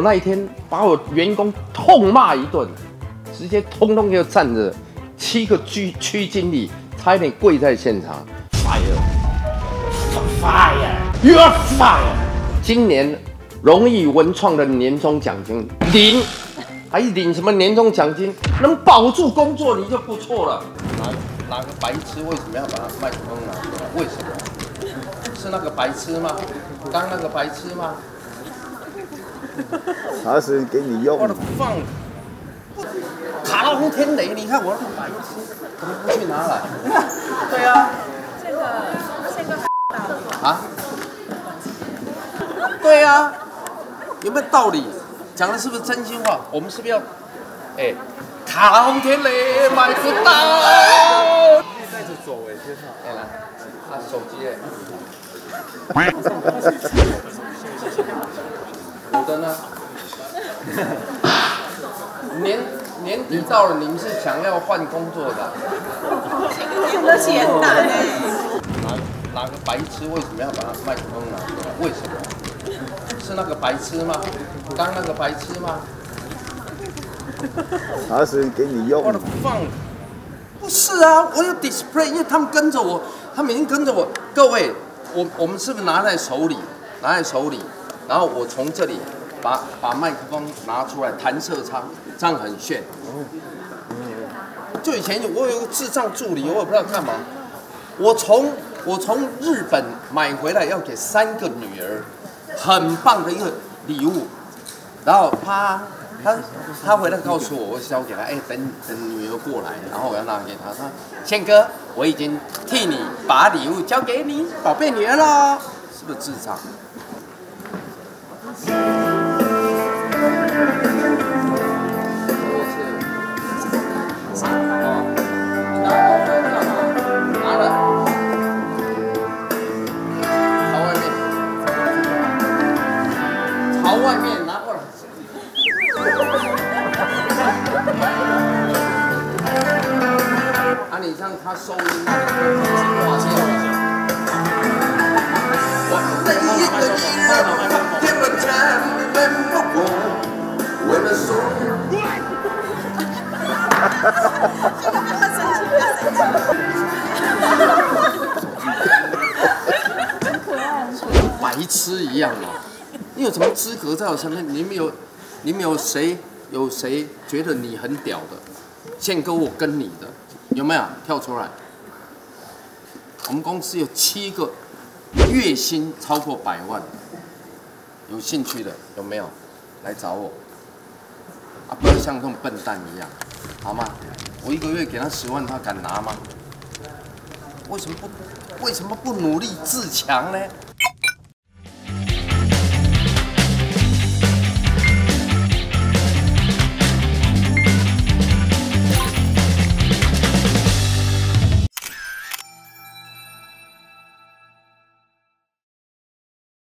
那一天把我员工痛骂一顿，直接通通就站着，7个区经理差一点跪在现场 ，fire，you are fire。今年荣誉文创的年终奖金0，还领什么年终奖金？能保住工作你就不错了。哪个白痴为什么要把麦克风拿出来？为什么？是那个白痴吗？刚那个白痴吗？ 他是给你用。 我的放卡龙天雷，你看我那个白痴，怎么不去拿来？对啊， 这个啊，对啊，有没有道理？讲的是不是真心话？我们是不是要，卡龙天雷买不到。 带着走哎，天哪！ 来，他手机有的呢。年底到了，你们是想要换工作的？ 真的钱很难哎。 哪个白痴为什么要把麦克风拿出来？为什么？是那个白痴吗？刚那个白痴吗？ 他是给你用。 我的放，不是啊，我有 display， 因为他们跟着我，他们已经跟着我。各位，我们是不是拿在手里？拿在手里，然后我从这里把麦克风拿出来弹射仓，这样很炫。就以前我有个智障助理，我也不知道干嘛。我从日本买回来要给3个女儿，很棒的一个礼物。然后他回来告诉我，我交给他，等女儿过来，然后我要拿给他。他说：“宪哥，我已经替你把礼物交给你宝贝女儿了，是不是智障？”朝外面拿过来。啊，你让他收音，挂线。我的一个音乐，天不见，人不过，为了说。白痴一样啊！你有什么资格在我身边？你们有谁觉得你很屌的？宪哥，我跟你的有没有跳出来？我们公司有7个月薪超过100万，有兴趣的有没有？来找我啊！不要像这种笨蛋一样，好吗？我1个月给他10万，他敢拿吗？为什么不努力自强呢？